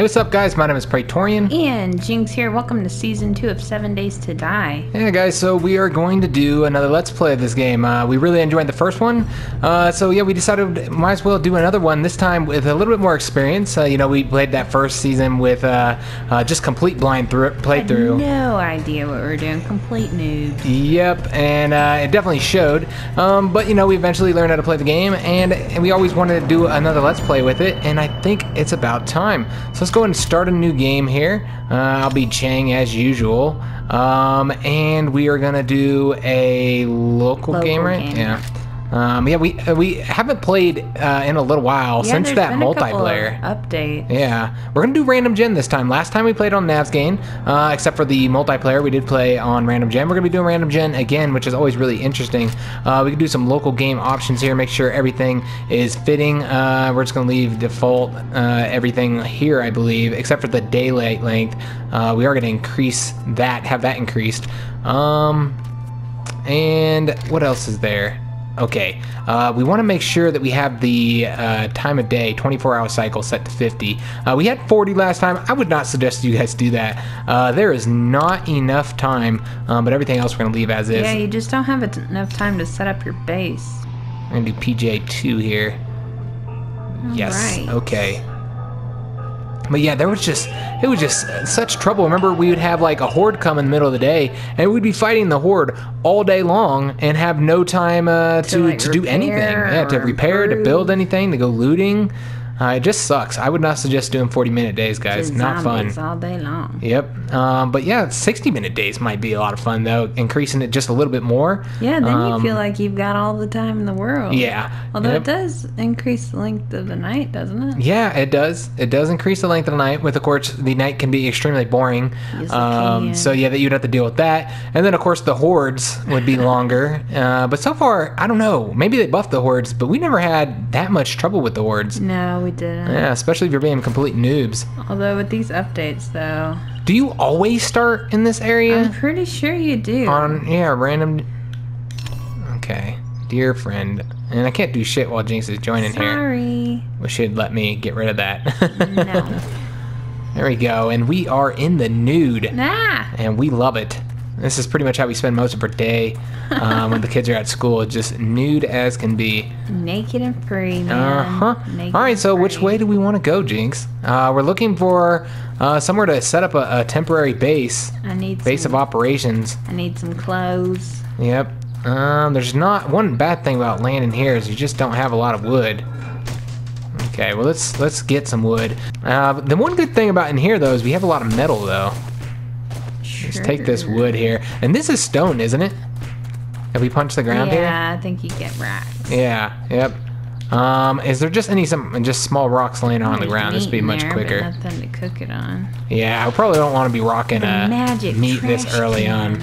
what's up, guys? My name is Praetorian. And Jinx here. Welcome to Season 2 of 7 Days to Die. Yeah, guys, so we are going to do another Let's Play of this game. We really enjoyed the first one. So yeah, we decided might as well do another one, this time with a little bit more experience. You know, we played that first season with just complete blind playthrough. No idea what we're doing. Complete noobs. Yep, and it definitely showed. But, you know, we eventually learned how to play the game, and we always wanted to do another Let's Play with it, and I think it's about time. So let's go ahead and start a new game here. I'll be Chang as usual. And we are gonna do a local game, right? Yeah. Yeah, we haven't played in a little while since that multiplayer update. Yeah, we're gonna do random gen this time. Last time we played on Nav's game, except for the multiplayer, we did play on random gen. We're gonna be doing random gen again, which is always really interesting. We can do some local game options here, make sure everything is fitting. We're just gonna leave default everything here, I believe, except for the daylight length. We are gonna increase that, have that increased. And what else is there? Okay, we want to make sure that we have the time of day, 24-hour cycle set to 50. We had 40 last time. I would not suggest you guys do that. There is not enough time, but everything else we're going to leave as is. Yeah, you just don't have enough time to set up your base. I'm going to do PJ2 here. Yes, right. Okay. But yeah, it was just such trouble. Remember, we would have like a horde come in the middle of the day, and we'd be fighting the horde all day long and have no time to do anything. Yeah, to repair, to build anything, to go looting. It just sucks. I would not suggest doing 40-minute days, guys. Just not fun. all day long. Yep. But yeah, 60-minute days might be a lot of fun, though, increasing it just a little bit more. Yeah, then you feel like you've got all the time in the world. Yeah. Although it does increase the length of the night, doesn't it? Yeah, it does. It does increase the length of the night. With, of course, the night can be extremely boring. Yes, it can. So yeah, that you'd have to deal with that. And then, of course, the hordes would be longer. But so far, I don't know. Maybe they buffed the hordes, but we never had that much trouble with the hordes. No, we didn't. Yeah, especially if you're being complete noobs. Although with these updates, though. Do you always start in this area? I'm pretty sure you do. Yeah, random. Okay, dear friend. And I can't do shit while Jinx is joining here. Sorry. Which should let me get rid of that. No. There we go, and we are in the nude. Nah. And we love it. This is pretty much how we spend most of our day when the kids are at school, just nude as can be. Naked and free, man. All right, so which way do we want to go, Jinx? We're looking for somewhere to set up a temporary base. Base of operations. I need some clothes. Yep. There's not one bad thing about landing here is you just don't have a lot of wood. Okay, well let's get some wood. The one good thing about in here though is we have a lot of metal though. Let's take this wood here. And this is stone, isn't it? Have we punched the ground here? Yeah, I think you get rocks. Yeah, yep. Is there just just small rocks laying on the ground? This would be much quicker. But nothing to cook it on. Yeah, I probably don't want to be rocking meat this early on.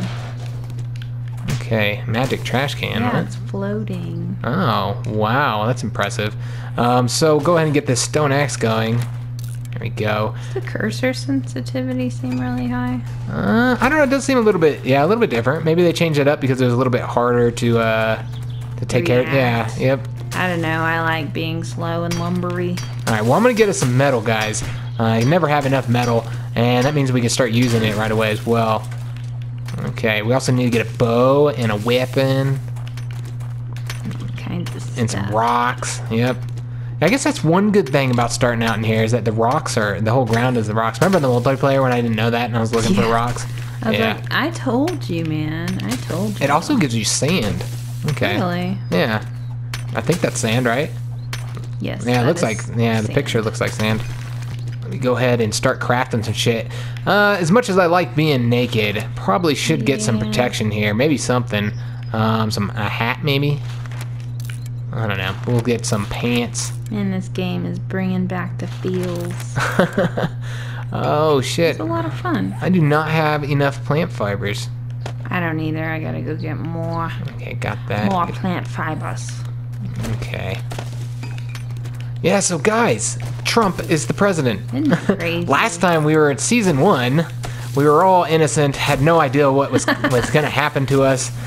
Okay, magic trash can. Yeah, it's floating. Oh, wow, that's impressive. So go ahead and get this stone axe going. There we go. Does the cursor sensitivity seem really high? I don't know. It does seem a little bit different. Maybe they changed it up because it was a little bit harder to take care of. Yeah, yep. I don't know. I like being slow and lumbery. All right. Well, I'm gonna get us some metal, guys. You never have enough metal, and that means we can start using it right away as well. Okay. We also need to get a bow and a weapon. Kinds of stuff. And some rocks. Yep. I guess that's one good thing about starting out in here is that the whole ground is the rocks. Remember the multiplayer when I didn't know that and I was looking for rocks? I was like, I told you, man. I told you. It also gives you sand. Okay. Really? Yeah. I think that's sand, right? Yes. Yeah, it looks like, the picture looks like sand. Let me go ahead and start crafting some shit. As much as I like being naked, probably should get some protection here. Maybe something. A hat maybe? I don't know. We'll get some pants. And this game is bringing back the feels. Oh, shit. It's a lot of fun. I do not have enough plant fibers. I don't either. I gotta go get more. Okay, got that. More plant fibers. Okay. Yeah, so guys, Trump is the president. Isn't that crazy? Last time we were at season 1, we were all innocent, had no idea what was going to happen to us.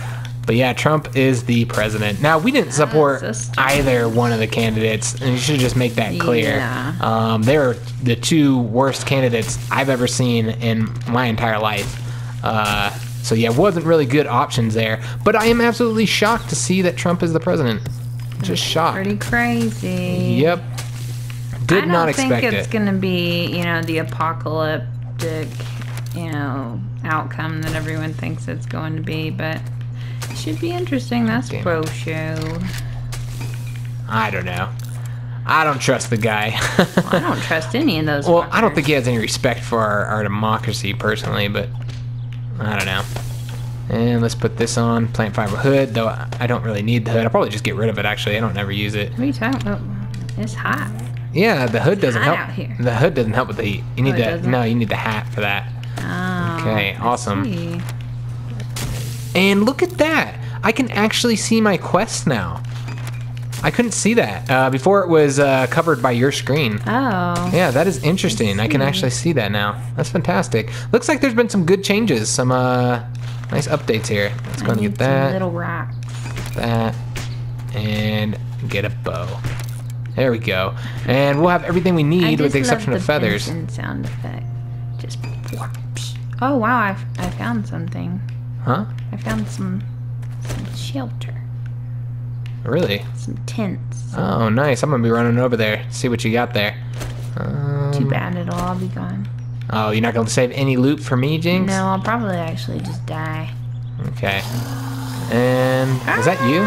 But yeah, Trump is the president. Now, we didn't support either one of the candidates, and you should just make that clear. Yeah. They're the two worst candidates I've ever seen in my entire life. So yeah, wasn't really good options there. But I am absolutely shocked to see that Trump is the president. Just shocked. Pretty crazy. Yep. Did not expect it. I don't think it's going to be, the apocalyptic, outcome that everyone thinks it's going to be, but it should be interesting. That's pro show. I don't know. I don't trust the guy. Well, I don't trust any of those. Well, I don't think he has any respect for our democracy personally, but I don't know. And let's put this on, plant fiber hood, though I don't really need the hood. I'll probably just get rid of it, actually. I don't ever use it. What are you talking about? It's hot. Yeah, the hood doesn't help. Out here. The hood doesn't help with the heat. You need you need the hat for that. Oh, okay, awesome. And look at that. I can actually see my quest now. I couldn't see that. Before it was covered by your screen. Oh. Yeah, that is interesting. I can actually see that now. That's fantastic. Looks like there's been some good changes. Some nice updates here. Let's go and get that. Little rocks. That. And get a bow. There we go. And we'll have everything we need with the exception of feathers. Sound effect. Just whoops. Oh wow, I found something. Huh? I found some shelter. Really? Some tents. Oh, nice. I'm gonna be running over there. See what you got there. Too bad it'll all be gone. Oh, you're not gonna save any loot for me, Jinx? No, I'll probably actually just die. Okay. And is that you?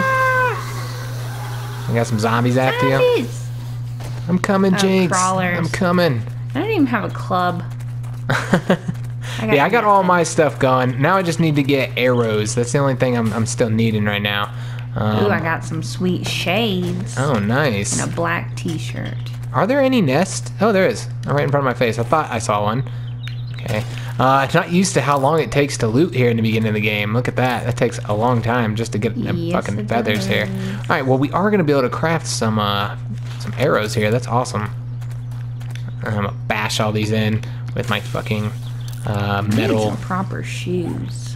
I got some zombies after you. I'm coming, Jinx. Crawlers. I'm coming. I don't even have a club. I got all my stuff going. Now I just need to get arrows. That's the only thing I'm still needing right now. Ooh, I got some sweet shades. Oh, nice. And a black t-shirt. Are there any nests? Oh, there is. Right in front of my face. I thought I saw one. Okay. I'm not used to how long it takes to loot here in the beginning of the game. Look at that. That takes a long time just to get fucking feathers here. All right, well, we are going to be able to craft some arrows here. That's awesome. I'm going to bash all these in with my fucking metal. I need some proper shoes.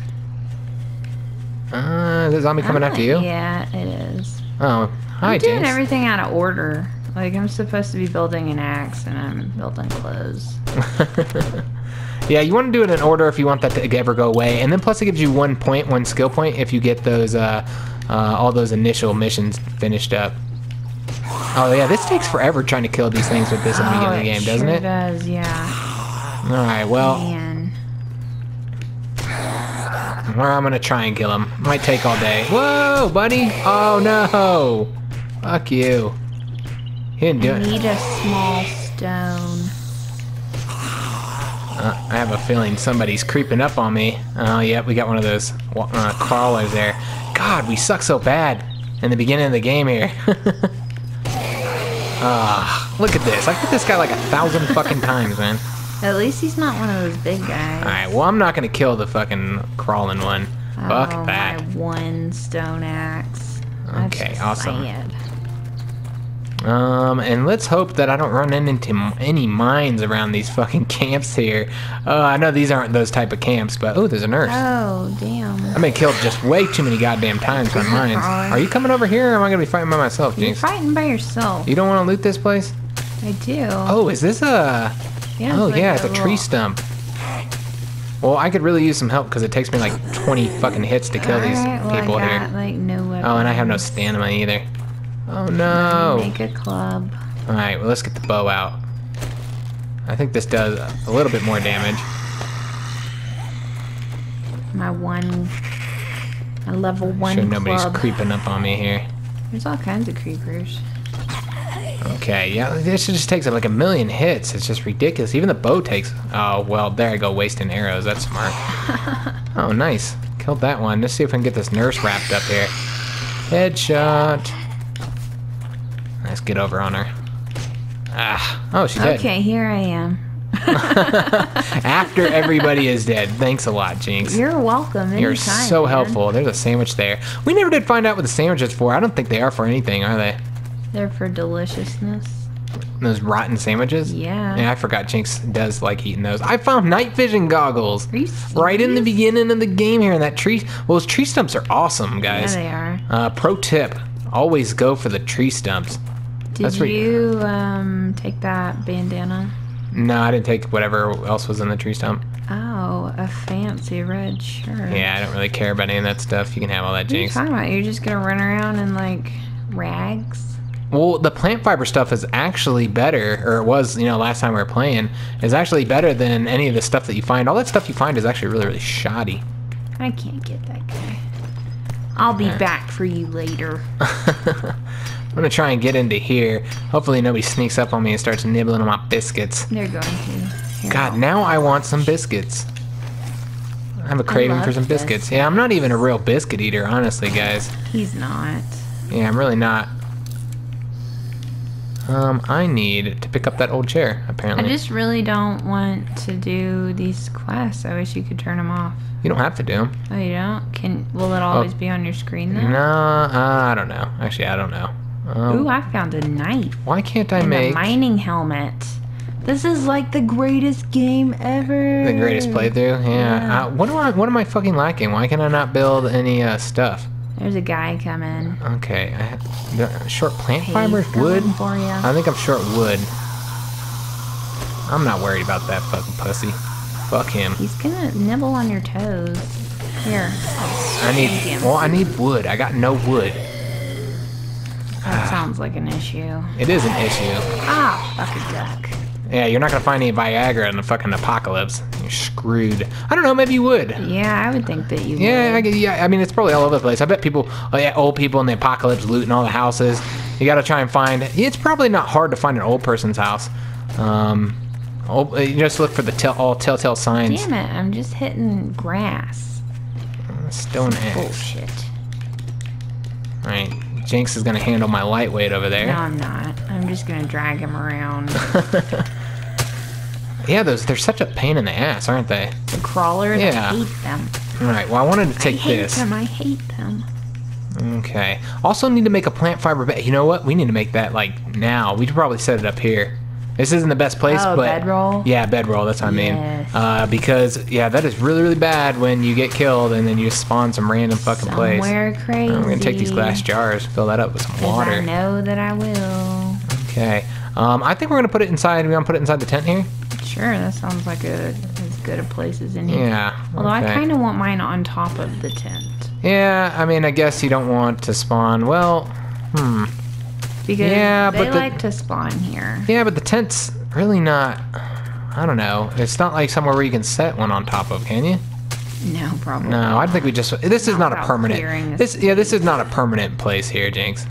Is the zombie coming after you? Yeah, it is. Oh, hi, I'm doing Jinx. everything out of order. Like, I'm supposed to be building an axe, and I'm building clothes. Yeah, you want to do it in order if you want that to ever go away. And then plus it gives you 1 point, 1 skill point if you get those all those initial missions finished up. Oh yeah, this takes forever trying to kill these things with this in the beginning of the game, doesn't it? It does, yeah. Alright, well. Man. Well, I'm gonna try and kill him. Might take all day. Whoa, buddy! Oh no! Fuck you. He didn't do it. I need a small stone. I have a feeling somebody's creeping up on me. Oh, yeah, we got one of those crawlers there. God, we suck so bad in the beginning of the game here. Look at this. I hit this guy like 1,000 fucking times, man. At least he's not one of those big guys. Alright, well, I'm not going to kill the fucking crawling one. Fuck that. My one stone axe. Okay, awesome. Sad. And let's hope that I don't run into any mines around these fucking camps here. I know these aren't those type of camps, but oh, there's a nurse. Oh, damn. I've been killed just way too many goddamn times by mines. Are you coming over here, or am I gonna be fighting by myself, Jinx? You're fighting by yourself. You don't want to loot this place? I do. Oh, is this a... Yeah, oh, like yeah, it's a tree stump. Well, I could really use some help because it takes me like 20 fucking hits to kill these people I here. got, like, no weapons. Oh, and I have no stamina either. Oh no! Make a club. Alright, well, let's get the bow out. I think this does a little bit more damage. My level 1 Sure nobody's club. creeping up on me here. There's all kinds of creepers. Okay, yeah, this just takes like 1,000,000 hits. It's just ridiculous. Even the bow takes... Oh, well, there I go, wasting arrows. That's smart. Oh, nice. Killed that one. Let's see if I can get this nurse wrapped up here. Headshot. Let's get over on her. Oh, she's dead. Okay, here I am. After everybody is dead. Thanks a lot, Jinx. You're welcome. You're Anytime, so man. helpful. There's a sandwich there. We never did find out what the sandwich is for. I don't think they are for anything, are they? They're for deliciousness. Those rotten sandwiches? Yeah. Yeah, I forgot Jinx does like eating those. I found night vision goggles. Are you right in the serious? beginning of the game here in that tree. Well, those tree stumps are awesome, guys. Yeah, they are. Pro tip, always go for the tree stumps. Did you take that bandana? No, I didn't take whatever else was in the tree stump. Oh, a fancy red shirt. Yeah, I don't really care about any of that stuff. You can have all that, What are you Jinx. talking about? You're just gonna run around in like rags? Well, the plant fiber stuff is actually better, or it was, last time we were playing, is actually better than any of the stuff that you find. All that stuff you find is actually really, really shoddy. I can't get that guy. I'll be back for you later. I'm gonna try and get into here. Hopefully nobody sneaks up on me and starts nibbling on my biscuits. They're going to. Here, God, I'll- now I want some biscuits. I have a craving for love some biscuits. Yeah, I'm not even a real biscuit eater, honestly, guys. He's not. Yeah, I'm really not. I need to pick up that old chair, I apparently. just really don't want to do these quests. I wish you could turn them off. You don't have to do them. Oh, you don't? Will it always be on your screen though? No, I don't know. Actually, I don't know. Ooh, I found a knife. Why can't I And make a mining helmet. This is like the greatest game ever. the greatest playthrough? Yeah. Yeah. What am I fucking lacking? Why can I not build any stuff? There's a guy coming. Okay, short plant Hey, fibers, he's wood. coming for ya. I think I'm short wood. I'm not worried about that fucking pussy. Fuck him. He's gonna nibble on your toes. Here. I need. spank him. Well, I need wood. I got no wood. That sounds like an issue. It is an issue. Ah, fucking duck. Yeah, you're not gonna find any Viagra in the fucking apocalypse. You're screwed. I don't know. Maybe you would. Yeah, I would think that you Yeah, would. I mean, it's probably all over the place. I bet people, old people in the apocalypse looting all the houses. You got to try and find. It's probably not hard to find an old person's house. You just look for the all telltale signs. Damn it, I'm just hitting grass. Stone axe. Bullshit. All right, Jinx is gonna handle my lightweight over there. No, I'm not. I'm just gonna drag him around. Yeah, they're such a pain in the ass, aren't they? The crawlers, Yeah. I hate them. All right. Well, I wanted to take I hate this. them, I hate them. Okay. Also need to make a plant fiber bed. You know what? We need to make that like now. We should probably set it up here. This isn't the best place, Oh, but bedroll? Yeah, bedroll. That's what I mean. Yes. Because yeah, that is really really bad when you get killed and then you just spawn some random fucking place. Somewhere crazy. I'm gonna take these glass jars, fill that up with some 'Cause water. I know that I will. Okay. I think we're gonna put it inside. We gonna put it inside the tent here. Sure, that sounds like as good a place as any. Yeah. Although I okay. kind of want mine on top of the tent. Yeah. I mean, I guess you don't want to spawn. Well. Because Yeah, they but the- like to spawn here. Yeah, but the tent's really not. I don't know. It's not like somewhere where you can set one on top of, can you? No, probably. No, I think we just. This is not a Without permanent. clearing This is not a permanent place here, Jinx.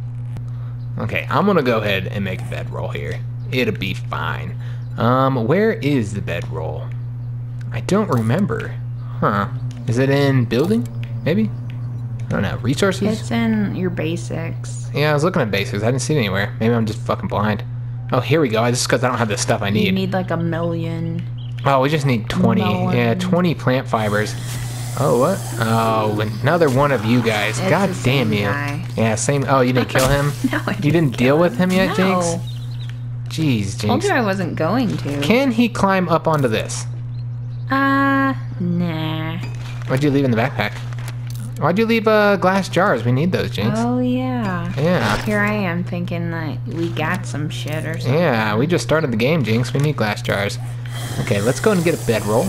Okay, I'm gonna go ahead and make a bedroll here. It'll be fine. Where is the bedroll? I don't remember. Huh? Is it in building? Maybe. I don't know. Resources? It's in your basics. Yeah, I was looking at basics. I didn't see it anywhere. Maybe I'm just fucking blind. Oh, here we go. This is because I don't have the stuff I You need. need like 1,000,000. Oh, we just need 20. No. Yeah, 20 plant fibers. Oh, what? Oh, another one of you guys. It's God the damn same you. guy. Yeah, same. Oh, you didn't kill him? No, I You didn't deal with him yet, No. Jinx? Jeez, Told Jinx. you I wasn't going to. Can he climb up onto this? Nah. What'd you leave in the backpack? Why'd you leave glass jars? We need those, Jinx. Oh, yeah. Yeah. Here I am thinking that we got some shit or something. Yeah, we just started the game, Jinx. We need glass jars. Okay, let's go and get a bedroll.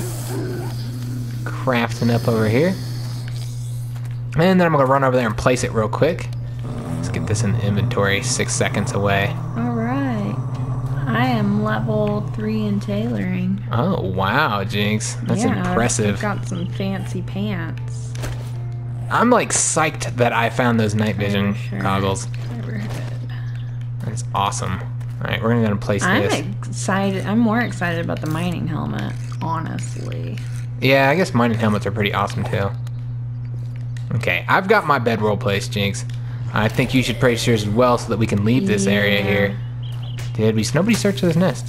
Crafting up over here. And then I'm going to run over there and place it real quick. Let's get this in the inventory 6 seconds away. All right. I am level 3 in tailoring. Oh, wow, Jinx. That's Yeah, impressive. I've got some fancy pants. I'm like psyched that I found those night vision Sure. goggles. Never had. That's awesome. Alright, we're going to place I'm this. excited. I'm more excited about the mining helmet, honestly. Yeah, I guess mining helmets are pretty awesome too. Okay, I've got my bedroll placed, Jinx. I think you should place yours as well so that we can leave this area here. Nobody searched this nest.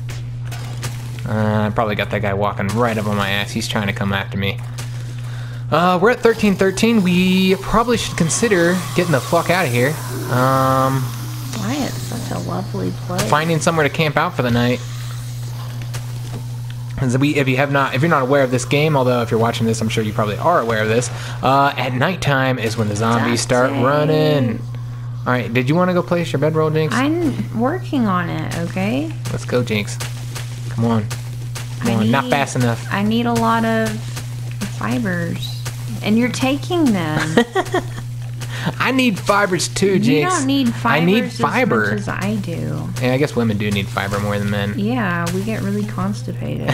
I probably got that guy walking right up on my ass. He's trying to come after me. We're at 1313. We probably should consider getting the fuck out of here. Why it's such such a lovely place. Finding somewhere to camp out for the night. If you're not aware of this game, although if you're watching this, I'm sure you probably are aware of this. At nighttime is when the zombies start running. All right, did you want to go place your bedroll, Jinx? I'm working on it. Okay. Let's go, Jinx. Come on. Come on, not fast enough. I need a lot of fibers, and you're taking them. I need fibers too, Jinx. You don't need fibers I need fiber as much as I do. Yeah, I guess women do need fiber more than men. Yeah, we get really constipated.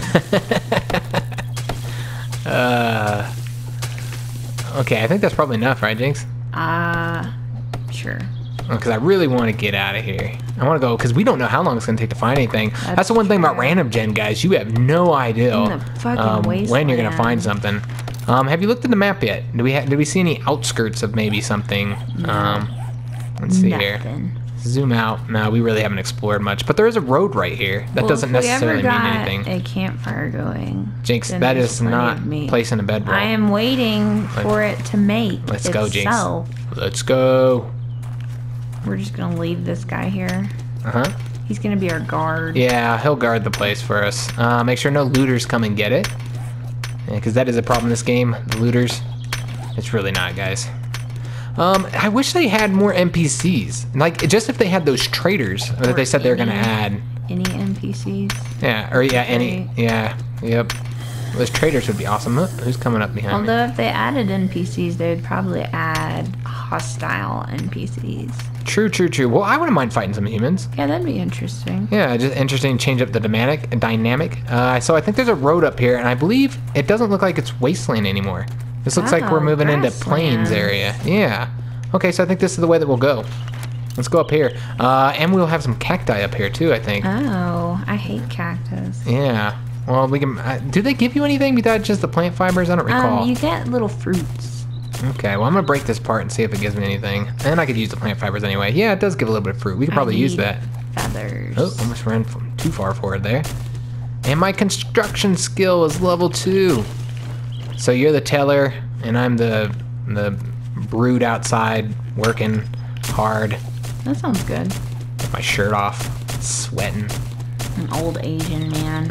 Okay, I think that's probably enough, right, Jinx? Sure. Because I really want to get out of here. I want to go, because we don't know how long it's going to take to find anything. That's the one thing about random gen, guys. You have no idea when you're going to find something. Have you looked at the map yet? Did we see any outskirts of maybe something? No. Let's see here. Zoom out. No, we really haven't explored much. But there is a road right here. That doesn't necessarily mean anything. A campfire going. Jinx, that is not placing a bedroll. I am waiting for it to make Let's go, Jinx. itself. Let's go. We're just gonna leave this guy here. Uh-huh. He's gonna be our guard. Yeah, he'll guard the place for us. Make sure no looters come and get it. Because that is a problem in this game, the looters. It's really not, guys. I wish they had more NPCs. Like, just if they had those traders that they said they were gonna add. Any NPCs? Yeah, or yeah, any, yeah, yep. Those traders would be awesome. Who's coming up behind me? Although if they added NPCs, they would probably add hostile NPCs. True, true, true. Well, I wouldn't mind fighting some humans. Yeah, that'd be interesting. Yeah, just interesting to change up the dynamic. So I think there's a road up here, and I believe it doesn't look like it's wasteland anymore. This looks like we're moving into plains area. Yeah. Okay, so I think this is the way that we'll go. Let's go up here. And we'll have some cacti up here too, I think. Oh, I hate cactus. Yeah. Well, we can. Do they give you anything besides just the plant fibers? I don't recall. You get little fruits. Okay, well, I'm gonna break this part and see if it gives me anything. And I could use the plant fibers anyway. Yeah, it does give a little bit of fruit. We could probably use that. Feathers. Oh, almost ran too far forward there. And my construction skill is level 2. So you're the teller, and I'm the brood outside working hard. That sounds good. With my shirt off, sweating. An old Asian man.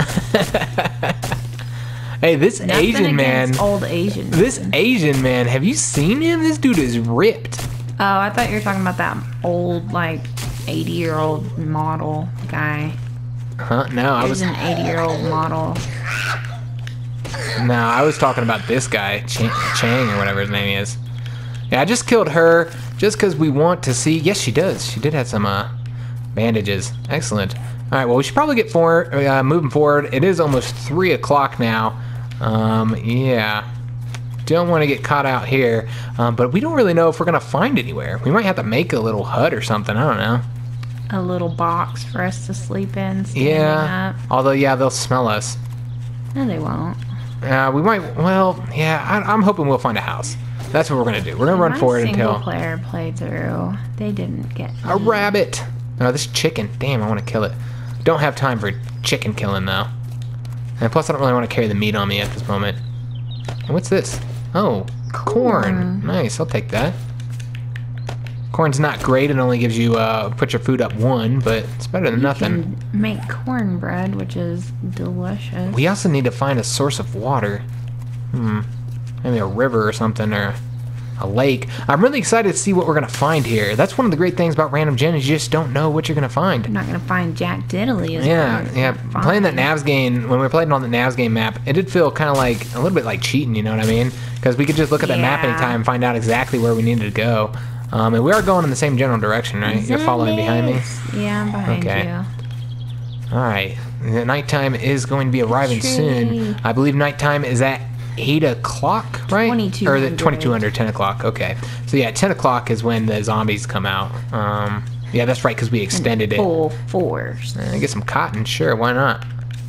Hey, this Asian man. Old Asian. This Asian man. Have you seen him? This dude is ripped. Oh, I thought you were talking about that old, like, 80-year-old model guy. Huh? No, I was an 80-year-old model. No, I was talking about this guy, Chang or whatever his name is. Yeah, I just killed her just because we want to see. Yes, she does. She did have some bandages. Excellent. All right, well, we should probably get moving forward. It is almost 3 o'clock now. Yeah. Don't want to get caught out here, but we don't really know if we're going to find anywhere. We might have to make a little hut or something. I don't know. A little box for us to sleep in. Yeah. Up. Although, yeah, they'll smell us. No, they won't. We might, well, yeah, I'm hoping we'll find a house. That's what we're going to do. We're going to run forward until... single player playthrough, they didn't get me. A rabbit! Oh, this chicken. Damn, I want to kill it. Don't have time for chicken killing, though. And plus, I don't really want to carry the meat on me at this moment. And what's this? Oh, corn. Nice, I'll take that. Corn's not great. It only gives you, put your food up 1, but it's better than nothing. You can make cornbread, which is delicious. We also need to find a source of water. Maybe a river or something, or a lake. I'm really excited to see what we're going to find here. That's one of the great things about Random Gen is you just don't know what you're going to find. You're not going to find Jack Diddley. Yeah. Playing that Navs game, when we were playing on the Navs game map, it did feel kind of like, a little bit like cheating, you know what I mean? Because we could just look at that map anytime and find out exactly where we needed to go. And we are going in the same general direction, right? You're following behind me? Yeah, I'm behind you. Alright. The nighttime is going to be arriving soon. I believe nighttime is at 8 o'clock, right? 2200. Or the 2200, 10 o'clock. Okay. So yeah, 10 o'clock is when the zombies come out. Yeah, that's right, because we extended it. Full force. Get some cotton, sure, why not?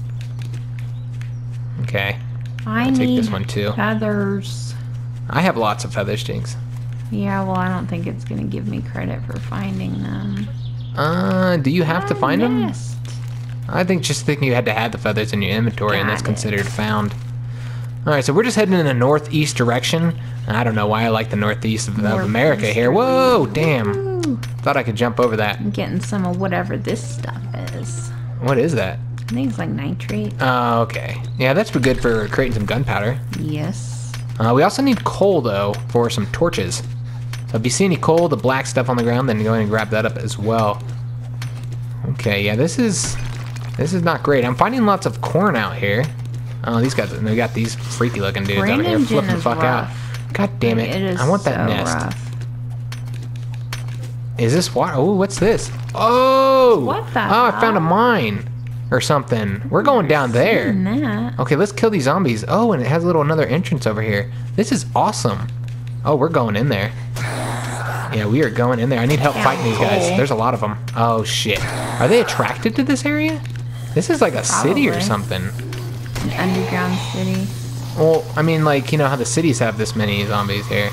Okay. I'll take this one too. Feathers. I have lots of feathers, Jinx. Yeah, well, I don't think it's going to give me credit for finding them. Do you have to find them? I think just thinking you had to have the feathers in your inventory and that's considered found. Alright, so we're just heading in the northeast direction. I don't know why I like the northeast of America here. Whoa, damn. Ooh, Thought I could jump over that. I'm getting some of whatever this stuff is. What is that? I think it's like nitrate. Oh, okay. Yeah, that's good for creating some gunpowder. Yes. We also need coal, though, for some torches. So if you see any coal, the black stuff on the ground, then go ahead and grab that up as well. Okay, yeah, this is not great. I'm finding lots of corn out here. Oh, these guys, they got these freaky looking dudes Brain over here engine flipping the is fuck out. rough. God damn it. It is I want that so nest. rough. Is this water? Oh, what's this? Oh! What the Oh, I found a hell? mine or something. We're going down there. Seen that. Okay, let's kill these zombies. Oh, and it has a little another entrance over here. This is awesome. Oh, we're going in there. Yeah, we are going in there. I need help fighting these guys. cool. There's a lot of them. Oh, shit. Are they attracted to this area? This is like a city or Probably. something. An underground city. Well, I mean, like, you know how the cities have this many zombies here.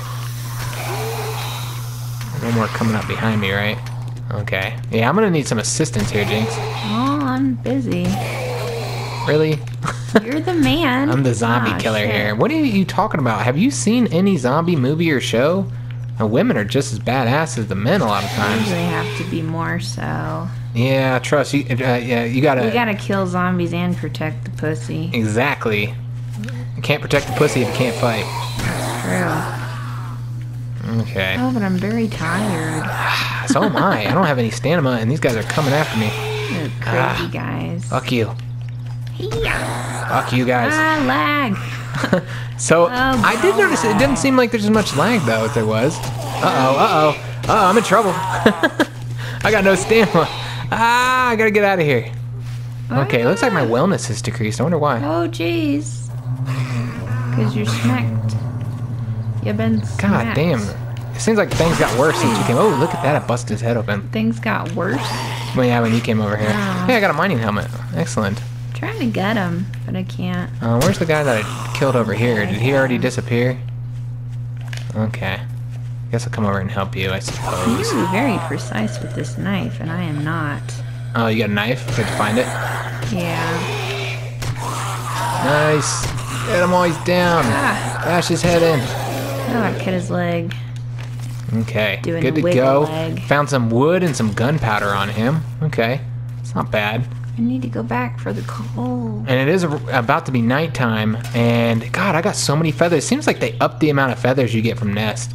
No more coming up behind me, right? Okay. Yeah, I'm gonna need some assistance here, Jinx. Oh, I'm busy. Really? You're the man. I'm the zombie Oh, killer shit. here. What are you talking about? Have you seen any zombie movie or show? The women are just as badass as the men a lot of times. Usually have to be more so. Yeah, trust you. Yeah, you gotta. We gotta kill zombies and protect the pussy. Exactly. You can't protect the pussy if you can't fight. True. Okay. Oh, but I'm very tired. So am I. I don't have any stamina, and these guys are coming after me. They're crazy guys. Fuck you. Yeah. Fuck you guys. Ah, lag. So, I did notice it didn't seem like there's as much lag, though, if there was. Uh-oh. Uh-oh, I'm in trouble. I got no stamina. Ah, I gotta get out of here. Okay, looks like my wellness has decreased. I wonder why. Oh, jeez. Because you're smacked. You've been God smacked. damn. It seems like things got worse since you came. Oh, look at that. I busted his head open. Things got worse. Well, yeah, when you came over here. Oh. Hey, I got a mining helmet. Excellent. Trying to get him, but I can't. Where's the guy that I killed over here? Did he already disappear? Okay. Guess I'll come over and help you, I suppose. You're very precise with this knife, and I am not. Oh, you got a knife? Did you find it? Yeah. Nice. Get him while he's down. Ah. Bash his head in. Oh, I cut his leg. Okay, Doing good the to wiggle go. leg. Found some wood and some gunpowder on him. Okay, it's not bad. I need to go back for the coal. And it is about to be nighttime, and God, I got so many feathers. Seems like they upped the amount of feathers you get from Nest.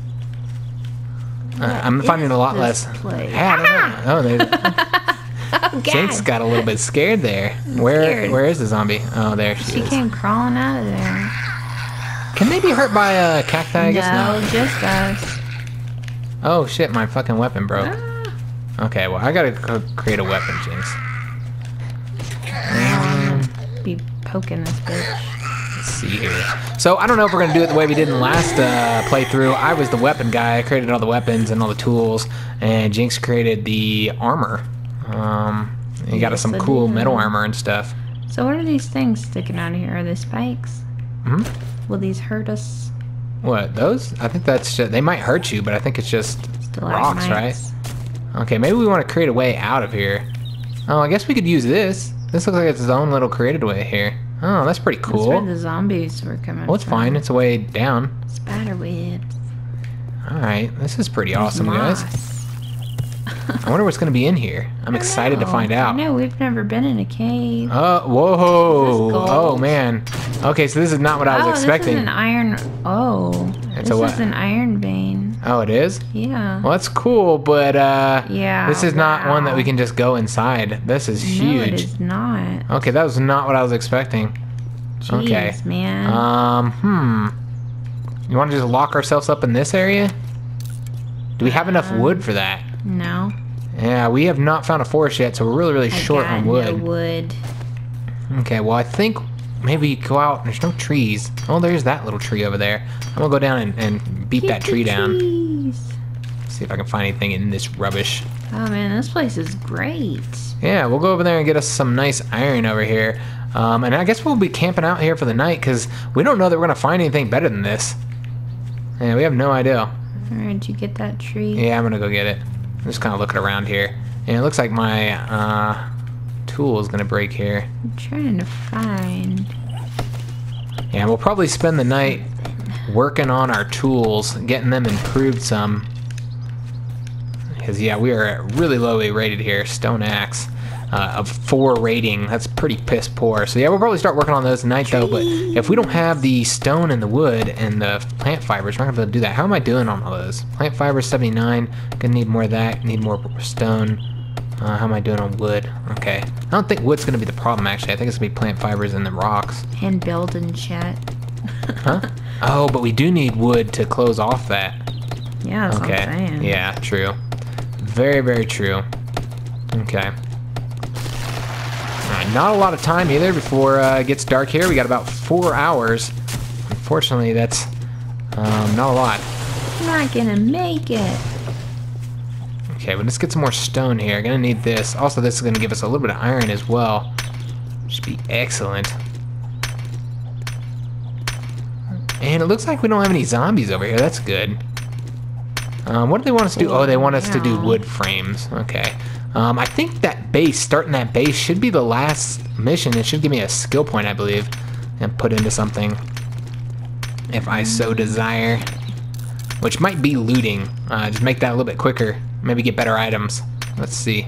I'm finding a lot this less. place? Yeah, I don't know. Oh, Oh, Jinx God. got a little bit scared there. scared. Where is the zombie? Oh, there she She is. came crawling out of there. Can they be hurt by cacti? I guess No, not. just us. Oh shit, my fucking weapon broke. Ah. Okay, well I gotta create a weapon, Jinx. Be poking this bitch. Let's see here. So I don't know if we're gonna do it the way we did in the last playthrough. I was the weapon guy. I created all the weapons and all the tools, and Jinx created the armor. You got us some Yes, I cool did. metal armor and stuff. So what are these things sticking out of here? Are they spikes? Hmm? Will these hurt us? What, those? I think that's just, they might hurt you, but I think it's just rocks, right? Stalagmites? Okay, maybe we want to create a way out of here. Oh, I guess we could use this. This looks like it's its own little created way here. Oh, that's pretty That's where cool. the zombies were coming Well, it's from. fine. It's a way down. Spider webs. All right, this is pretty awesome, Moss. guys. I wonder what's going to be in here. I'm excited to find out. No, we've never been in a cave. Whoa. This is gold. Oh, man. Okay, so this is not what I was expecting. This is an iron. Oh, It's this a what? is an iron vein. Oh, it is? Yeah. Well, that's cool, but Yeah. this is not one that we wow. can just go inside. This is No, it huge. is not. Okay, that was not what I was expecting. Jeez, Okay. man. You want to just lock ourselves up in this area? Do we have enough wood for that? No. Yeah, we have not found a forest yet, so we're really, really short I got on no wood. wood. Okay, well, I think maybe go out. There's no trees. Oh, there's that little tree over there. I'm gonna go down and beat that tree down. Trees. See if I can find anything in this rubbish. Oh man, this place is great. Yeah, we'll go over there and get us some nice iron over here. And I guess we'll be camping out here for the night because we don't know that we're gonna find anything better than this. Yeah, we have no idea. Alright, did you get that tree? Yeah, I'm gonna go get it. I'm just kind of looking around here. And it looks like my tool is gonna break here. I'm trying to find. Yeah, we'll probably spend the night working on our tools, getting them improved some. because yeah, we are really lowly rated here. Stone axe of 4 rating. That's pretty piss poor. So yeah, we'll probably start working on those tonight though. But if we don't have the stone and the wood and the plant fibers, we're not gonna be able to do that. How am I doing on all those? Plant fibers 79. Gonna need more of that. Need more stone. How am I doing on wood? Okay. I don't think wood's gonna be the problem actually. I think it's gonna be plant fibers and the rocks. And building shit. Huh? Oh, but we do need wood to close off that. Yeah, that's what I'm saying. Yeah, true. Very, very true. Okay. Alright, not a lot of time either before it gets dark here. We got about 4 hours. Unfortunately, that's not a lot. I'm not gonna make it. Okay, but let's get some more stone here. Gonna need this. Also, this is gonna give us a little bit of iron as well. Should be excellent. And it looks like we don't have any zombies over here. That's good. What do they want us to do? Oh, they want us to do wood frames. Okay. I think that base, starting that base, should be the last mission. It should give me a skill point, I believe, and put into something if I so desire. Which might be looting. Just make that a little bit quicker. Maybe get better items. Let's see.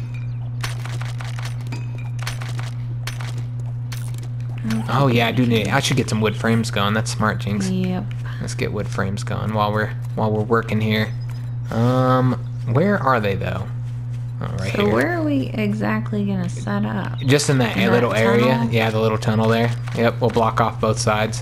Oh yeah, I should get some wood frames going. That's smart, Jinx. Yep. Let's get wood frames going while we're working here. Where are they though? Oh, right here. So where are we exactly gonna set up? Just in that little area. Yeah, the little tunnel there. Yep, we'll block off both sides.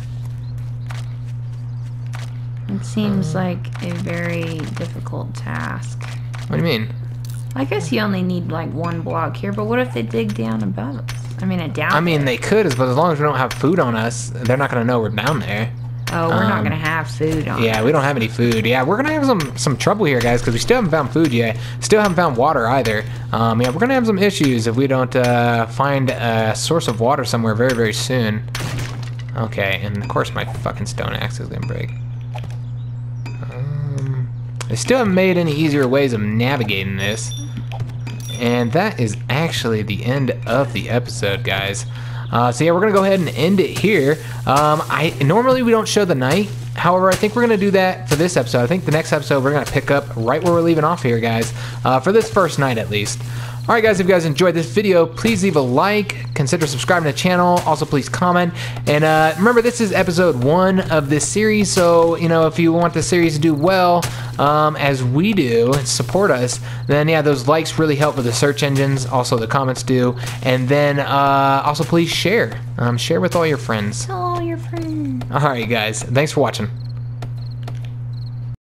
It seems like a very difficult task. What do you mean? I guess you only need like 1 block here, but what if they dig down above us? I mean, they could, but as long as we don't have food on us, they're not gonna know we're down there. Oh, we're not gonna have food on. Yeah, we don't have any food. Yeah, we're gonna have some trouble here, guys, because we still haven't found food yet. Still haven't found water either. Yeah, we're gonna have some issues if we don't find a source of water somewhere very, very soon. Okay, and of course my fucking stone axe is gonna break. They still haven't made any easier ways of navigating this. And that is actually the end of the episode, guys. So yeah, we're gonna go ahead and end it here. Normally we don't show the night. However, I think we're gonna do that for this episode. I think the next episode we're gonna pick up right where we're leaving off here, guys. For this first night at least. Alright guys, if you guys enjoyed this video, please leave a like, consider subscribing to the channel, also please comment, and remember this is episode 1 of this series, so you know, if you want the series to do well, as we do, and support us, then yeah, those likes really help with the search engines, also the comments do, and then also please share, share with all your friends. Tell all your friends. Alright guys, thanks for watching.